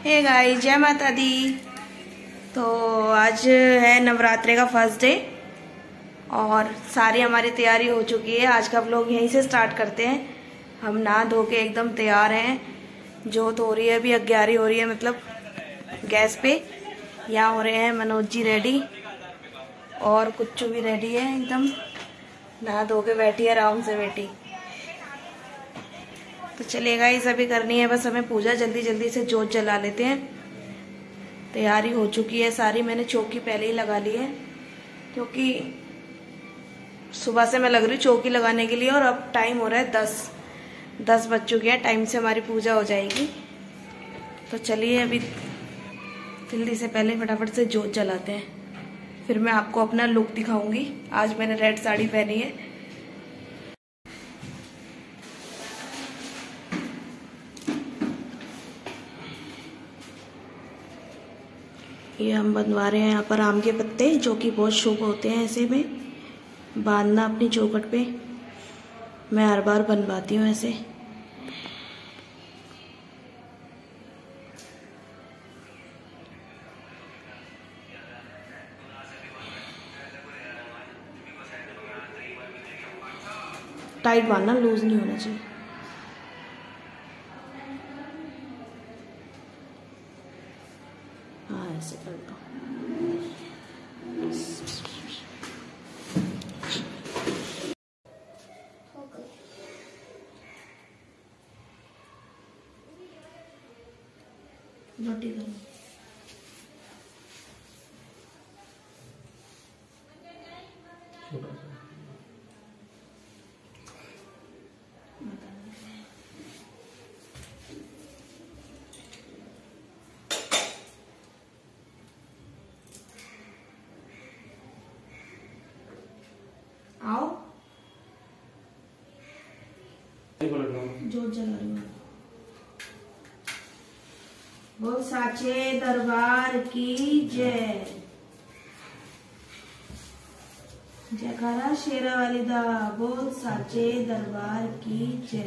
Hey guys, जय माता दी। तो आज है नवरात्रे का फर्स्ट डे और सारी हमारी तैयारी हो चुकी है। आज का व्लॉग यहीं से स्टार्ट करते हैं। हम नहा धो के एकदम तैयार हैं। जोत हो रही है, अभी 11 हो रही है, मतलब गैस पे। यहाँ हो रहे हैं मनोज जी रेडी और कुच्चू भी रेडी है, एकदम नहा धो के बैठी है, आराम से बैठी। तो चलिएगा, ये सभी करनी है बस हमें पूजा। जल्दी जल्दी से जोत जला लेते हैं। तैयारी हो चुकी है सारी। मैंने चौकी पहले ही लगा ली है क्योंकि सुबह से मैं लग रही हूँ चौकी लगाने के लिए। और अब टाइम हो रहा है 10 बज चुके हैं। टाइम से हमारी पूजा हो जाएगी। तो चलिए अभी जल्दी से पहले फटाफट से जोत जलाते हैं, फिर मैं आपको अपना लुक दिखाऊंगी। आज मैंने रेड साड़ी पहनी है। ये हम बनवा रहे हैं यहाँ पर आम के पत्ते, जो कि बहुत शुभ होते हैं ऐसे में बांधना अपनी चौखट पे। मैं हर बार बनवाती हूँ ऐसे। टाइट बांधना, लूज नहीं होना चाहिए। हाँ, ऐसे कर दो। रोटी करो। आओ, जोत जला रही हूँ। बोल साचे दरबार की जय। जयकारा शेरा वाली दा। बोल साचे दरबार की जय।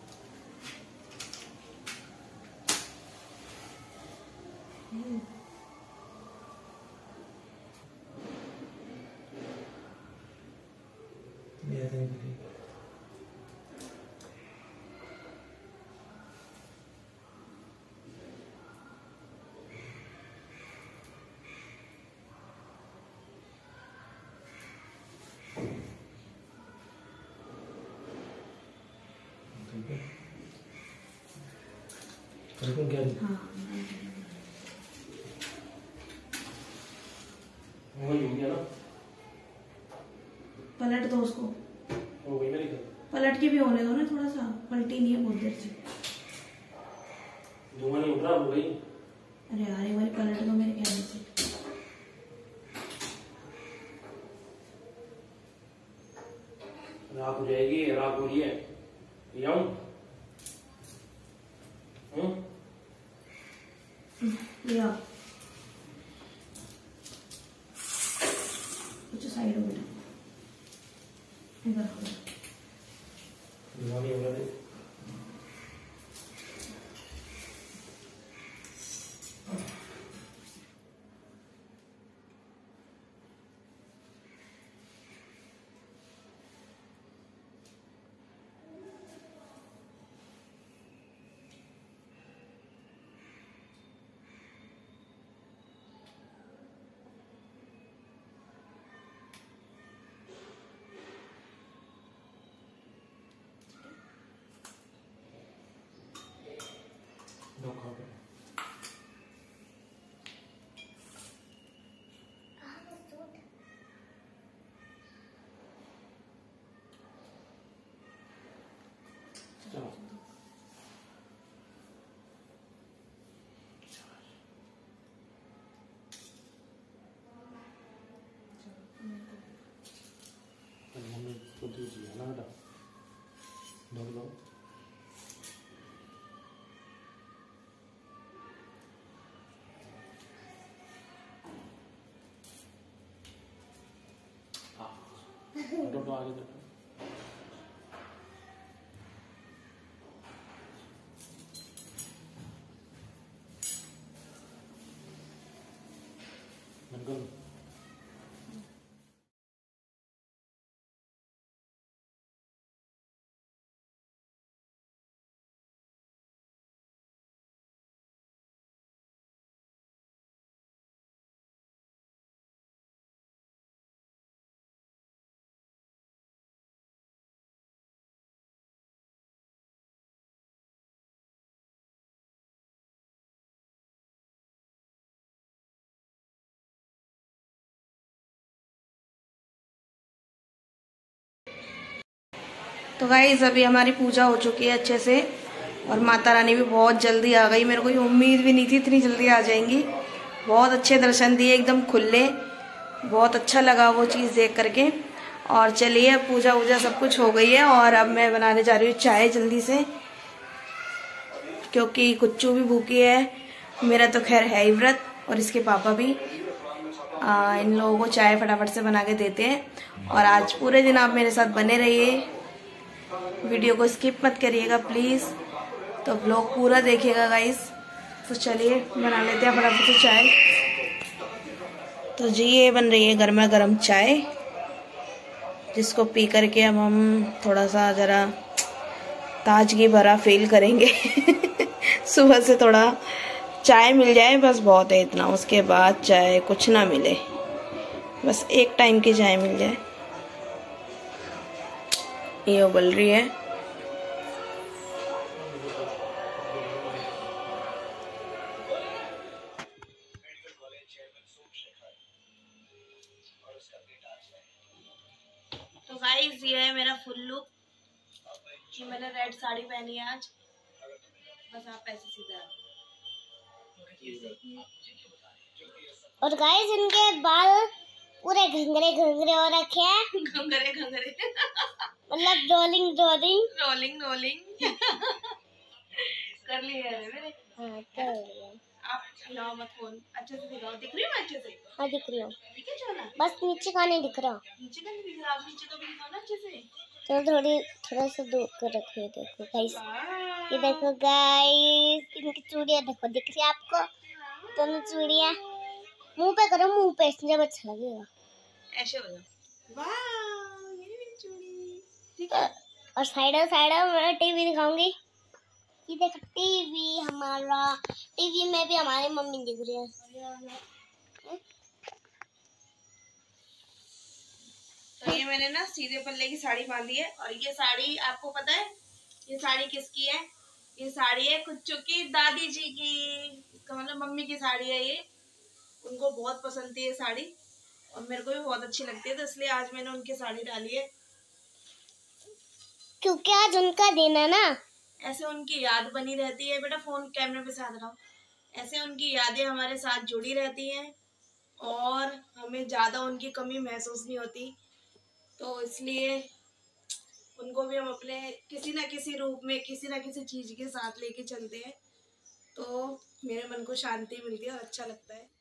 हाँ, पलट दो उसको। पलट के भी होने दो ना, थोड़ा सा पलटी नहीं है बहुत देर से। धुआं नहीं उठ रहा भाई। अरे यार, एक बार पलट दो मेरे कहने से। रात हो जाएगी, रात हो रही है। लिया कुछ साइड हो बेटा, इधर हो। आगे देखो। बिल्कुल। तो गाइस अभी हमारी पूजा हो चुकी है अच्छे से, और माता रानी भी बहुत जल्दी आ गई। मेरे को ये उम्मीद भी नहीं थी इतनी जल्दी आ जाएंगी। बहुत अच्छे दर्शन दिए, एकदम खुले। बहुत अच्छा लगा वो चीज़ देख करके। और चलिए, पूजा वूजा सब कुछ हो गई है, और अब मैं बनाने जा रही हूँ चाय जल्दी से, क्योंकि कुच्चू भी भूखी है। मेरा तो खैर है ही व्रत, और इसके पापा भी। इन लोगों को चाय फटाफट से बना के देते हैं। और आज पूरे दिन आप मेरे साथ बने रहिए, वीडियो को स्किप मत करिएगा प्लीज़। तो ब्लॉग पूरा देखिएगा गाइस। तो चलिए बना लेते हैं फटाफट से चाय। तो जी ये बन रही है गर्मा गर्म चाय, जिसको पी करके अब हम थोड़ा सा ज़रा ताजगी भरा फील करेंगे। सुबह से थोड़ा चाय मिल जाए बस बहुत है इतना, उसके बाद चाय कुछ ना मिले, बस एक टाइम की चाय मिल जाए। ये उबल रही है। तो गाइस ये है मेरा फुल लुक। ये मैंने रेड साड़ी पहनी है आज। बस आप ऐसे सीधा। और गाइस इनके बाल पूरे घंघरे घंघरे हो रखे हैं। घंघरे घंघरे मतलब रोलिंग रोलिंग रोलिंग रोलिंग कर ली है मेरे। हाँ कर लिया। आप हिलाओ मत फोन, अच्छे से दिखाओ। दिख रही हूँ मैं अच्छे से? हाँ दिख रही हूँ। ठीक है चला। बस नीचे का नहीं दिख रहा। नीचे का नहीं दिख रहा? आप नीचे का भी दिखाओ ना अच्छे से। चलो थोड़ा सा दूर कर रखो। देखो गाइस, ये देखो गाइस, इनकी चूड़ियाँ देखो, दिख रही है आपको? दोनों चूड़ियाँ मुंह पे करो, मुंह पे, जब अच्छा लगेगा। ऐसे हो जाओ। वाह ये मेरी चूड़ी। ठीक है। और साइड मैं टीवी दिखाऊंगी। ये देखो टीवी हमारा, टीवी में भी हमारी मम्मी दिख रही है। तो ये मैंने ना सीधे पल्ले की साड़ी बांधी है। और ये साड़ी आपको पता है ये साड़ी किसकी है? ये साड़ी है कुच्चू की दादी जी की। इसका मतलब मम्मी की साड़ी है ये। उनको बहुत पसंद थी ये साड़ी, और मेरे को भी बहुत अच्छी लगती है, तो इसलिए आज मैंने उनकी साड़ी डाली है। क्योंकि आज उनका दिन है ना। ऐसे उनकी याद बनी रहती है। बेटा फोन कैमरे पे साथ रहो। ऐसे उनकी यादें हमारे साथ जुड़ी रहती हैं, और हमें ज्यादा उनकी कमी महसूस नहीं होती। तो इसलिए उनको भी हम अपने किसी ना किसी रूप में, किसी ना किसी चीज के साथ लेके चलते हैं, तो मेरे मन को शांति मिलती है और अच्छा लगता है।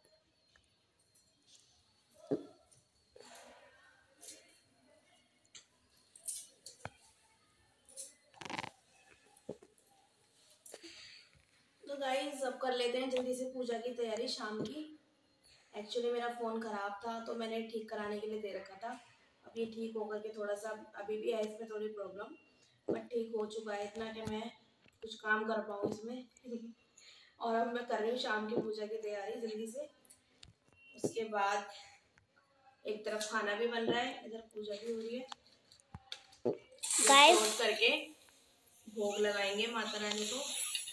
तो गाइस अब कर लेते हैं जल्दी से पूजा की तैयारी शाम की। एक्चुअली मेरा फ़ोन ख़राब था, तो मैंने ठीक कराने के लिए दे रखा था। अब ये ठीक होकर के थोड़ा सा अभी भी है इसमें थोड़ी प्रॉब्लम, बट ठीक हो चुका है इतना कि मैं कुछ काम कर पाऊँ इसमें। और अब मैं कर रही हूँ शाम की पूजा की तैयारी जल्दी से। उसके बाद एक तरफ खाना भी बन रहा है, इधर पूजा भी हो रही है। गाइस करके भोग लगाएंगे माता रानी को।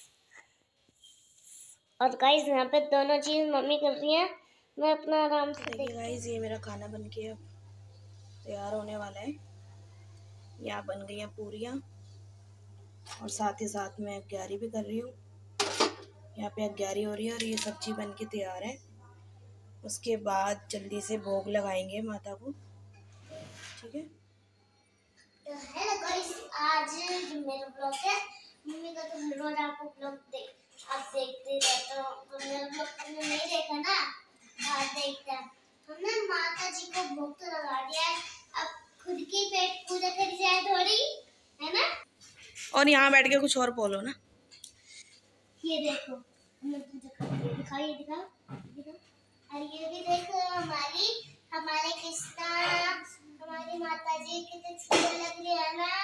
और गाइस यहाँ पे दोनों चीज मम्मी कर रही है, मैं अपना आराम से देखिए गाइस ये मेरा खाना बन के अब तैयार होने वाला है। यहाँ बन गई हैं पूरियाँ, और साथ ही साथ मैं अग्यारी भी कर रही हूँ। यहाँ पे अग्यारी हो रही है और ये सब्जी बन के तैयार है। उसके बाद जल्दी से भोग लगाएंगे माता को। ठीक है। तो हेलो गाइस, आज मेरा ब्लॉग है। मम्मी का तो हर रोज आपको ब्लॉग आप देखते रहते हो, तो मेरा ब्लॉग तुमने नहीं देखा ना, आज देखता है। हमने माता जी को भोग तो लगा दिया है, अब खुद की पेट पूजा करी जाए थोड़ी, है ना? और यहाँ बैठ के कुछ और बोलो ना। ये देखो हमने पूजा कर दी, दिखाओ, ये दिखाओ, दिखाओ। और ये भी देखो हमारे कृष्णा, हमारी माता जी कितनी सुंदर लग रही है ना।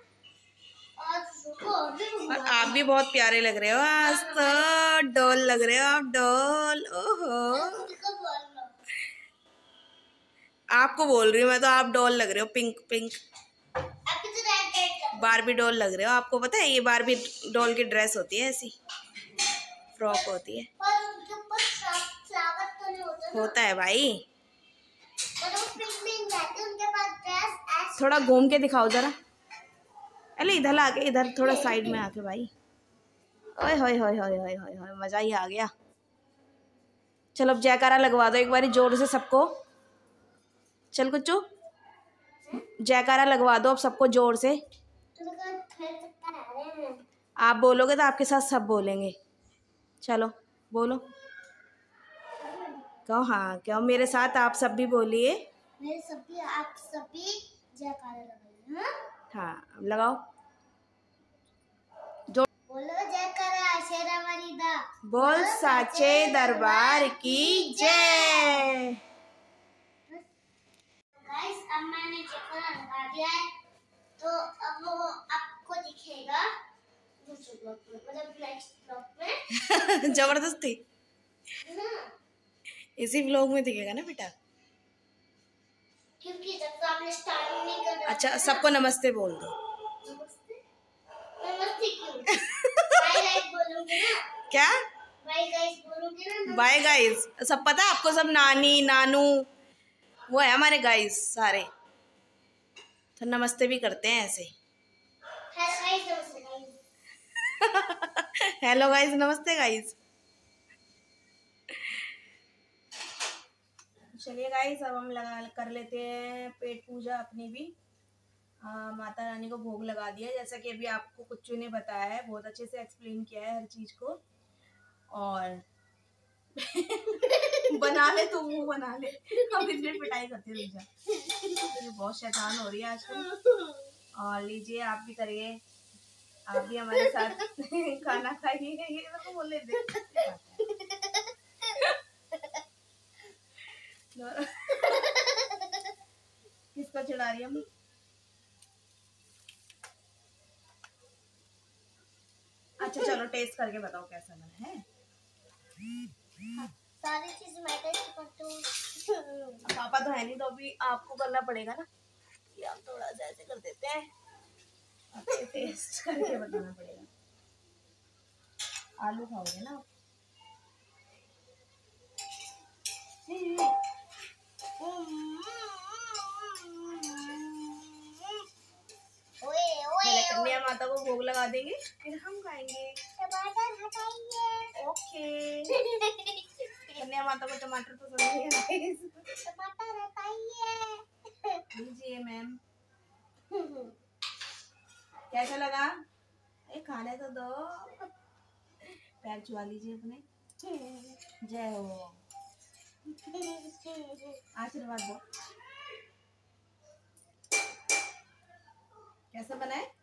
और आप भी बहुत प्यारे लग रहे हो आज तो। डॉल लग रहे हो आप, डॉल। ओहो, आपको बोल रही हूँ मैं तो, आप डॉल लग रहे हो, पिंक पिंक। बारबी डॉल लग रहे हो। आपको पता है ये बारबी डॉल की ड्रेस होती है, ऐसी फ्रॉक होती है। पर उनके ऊपर फ्लावर तो नहीं होता है भाई। पर वो पिंक पिंक रहती है उनके पास ड्रेस। थोड़ा घूम के दिखाओ जरा। अरे इधर आके, इधर थोड़ा साइड में आके भाई। ओए होए होए होए होए होए होए, मजा ही आ गया। चलो अब जयकारा लगवा दो एक बारी जोर से सबको। चल कुच्चू, जयकारा लगवा दो अब सबको जोर से। आप बोलोगे तो आपके साथ सब बोलेंगे। चलो बोलो, कहो हाँ, कहो मेरे साथ आप सब भी बोलिए। मेरे सभी, आप सभी जयकारा लगाइए। हाँ अब लगाओ। बोलो जयकारा शेरा वाली दा। बोल साचे दरबार की जय। गाइस अब मैंने जयकारा लगा दिया है, तो अब वो आपको दिखेगा दूसरे ब्लॉग में, मतलब नेक्स्ट ब्लॉग में। जबरदस्ती इसी व्लॉग में दिखेगा ना बेटा, क्योंकि जब तो आपने स्टार्टिंग नहीं कर। अच्छा सबको नमस्ते बोल दो। नमस्ते, नमस्ते क्यों? बाय गाइस बोलूंगी ना। क्या बाय गाइस बोलूंगी ना। बाय गाइस, सब पता है आपको, सब नानी नानू वो है हमारे गाइस सारे, तो नमस्ते भी करते हैं ऐसे। हेलो गाइस, नमस्ते गाइस। चलिए गाइस अब हम कर लेते हैं पेट पूजा अपनी भी। माता रानी को भोग लगा दिया, जैसा कि अभी आपको कुच्चू ने बताया है, बहुत अच्छे से एक्सप्लेन किया है हर चीज को। और बना ले तू, मुंह बना ले, अब इतनी पिटाई करती रुक जा, तो बहुत शैतान हो रही है आजकल। और लीजिए आप भी करिए, आप भी हमारे साथ खाना खाइए। ये तो बोले दे किसको चिढ़ा रही है? अच्छा चलो टेस्ट करके बताओ कैसा बना है। सारी चीज मैं टेस्ट करती हूँ। पापा तो है नहीं, तो अभी आपको करना पड़ेगा ना, ये हम थोड़ा सा ऐसे कर देते हैं, आपको टेस्ट करके बताना पड़ेगा। आलू खाओगे ना? पहले कन्या माता को भोग लगा देंगे, फिर हम खाएंगे। टमाटर हटाइए। ओके। कन्या माता को टमाटर पसंद नहीं है। टमाटर हटाइए। लीजिए मैम, कैसा लगा? खाने तो दो, पैर छुआ लीजिए अपने। जय हो, आशीर्वाद दो। कैसा बना है?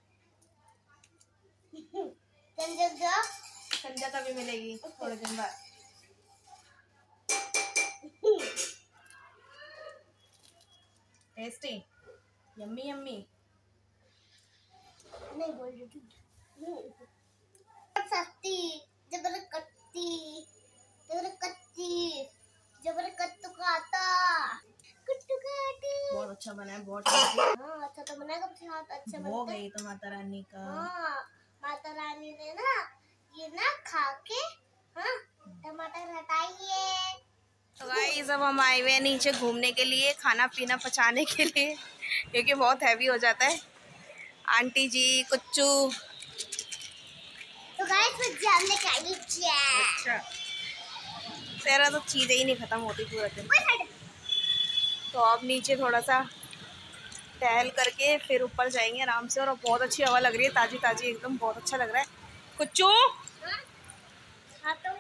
संजा का भी मिलेगी थोड़े दिन बाद। Tasty, yummy yummy. नहीं बोल रही थी। सस्ती जबरकत्ती जबरकत्ती जबरकत्तू काटा कुट्टू काटी। बहुत अच्छा बना है, बहुत टेस्टी। हाँ अच्छा तो बना, बहुत अच्छा बना। हो गई तो माता रानी का। हाँ माता रानी ने ना ये ना खा के, हाँ टमाटर हटाइए। तो गाइस अब हम आए हुए हैं नीचे घूमने के लिए, खाना पीना पचाने के लिए, क्योंकि बहुत हैवी हो जाता है। आंटी जी, कुच्चू। तो गाइस मैं जाम लेके आई हूं। अच्छा तेरा तो चीजें ही नहीं खत्म होती पूरा दिन। तो अब नीचे थोड़ा सा टहल करके फिर ऊपर जाएंगे आराम से। और बहुत अच्छी हवा लग रही है, ताजी ताजी एकदम, बहुत अच्छा लग रहा है। कुच्चू हाँ तो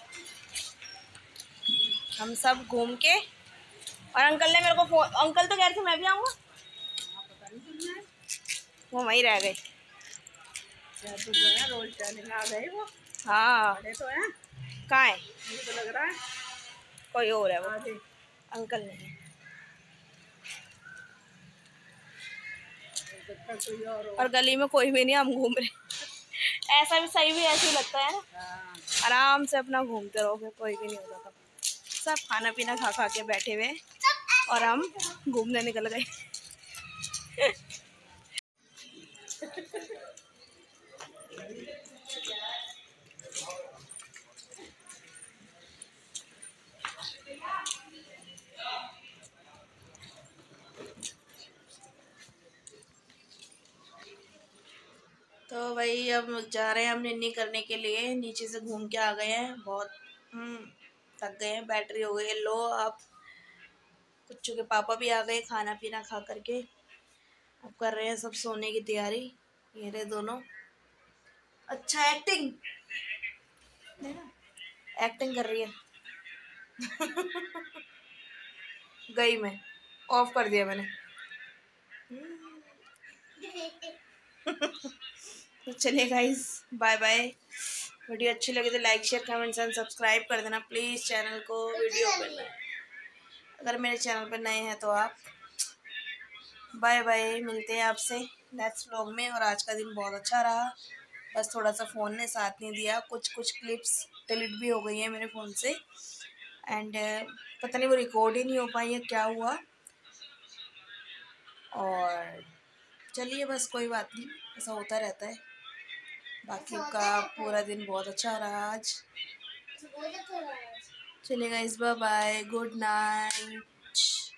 हम सब घूम के, और अंकल ने मेरे को फोन, अंकल तो कह रहे थे मैं भी आऊँगा, वो वहीं रह गए। तो जो है रोल चलने आ गए वो। हाँ बड़े तो हैं, कहाँ है? मुझे तो लग रहा है कोई और है वो, आगे अंकल नहीं। कोई और हो। और गली में कोई भी नहीं, हम घूम रहे। ऐसा भी सही भी ऐसे ही लगता है ना, हाँ, आराम से अपना घूमते रहो, फिर कोई भी नहीं होता था। सब खाना पीना खा खा के बैठे हुए और हम घूमने निकल गए। तो भाई अब जा रहे हैं हम निन्नी करने के लिए, नीचे से घूम के आ गए हैं, बहुत थक गए हैं, बैटरी हो गई है लो। अब कुच्चू के पापा भी आ गए खाना पीना खा करके, अब कर रहे हैं सब सोने की तैयारी। ये रहे दोनों, अच्छा एक्टिंग एक्टिंग कर रही है। गई मैं, ऑफ कर दिया मैंने। तो चलिए गाइस, बाय बाय। वीडियो अच्छी लगी तो like share comments and subscribe कर देना प्लीज़ चैनल को। वीडियो पर अगर मेरे चैनल पर नए हैं तो आप बाय बाय। मिलते हैं आपसे नेक्स्ट व्लॉग में। और आज का दिन बहुत अच्छा रहा, बस थोड़ा सा फ़ोन ने साथ नहीं दिया, कुछ क्लिप्स डिलीट भी हो गई हैं मेरे फ़ोन से, एंड पता नहीं वो रिकॉर्ड ही नहीं हो पाई है, क्या हुआ। और चलिए बस कोई बात नहीं, ऐसा होता रहता है। बाकी का पूरा दिन बहुत अच्छा रहा आज। चलिए guys, bye bye, good night.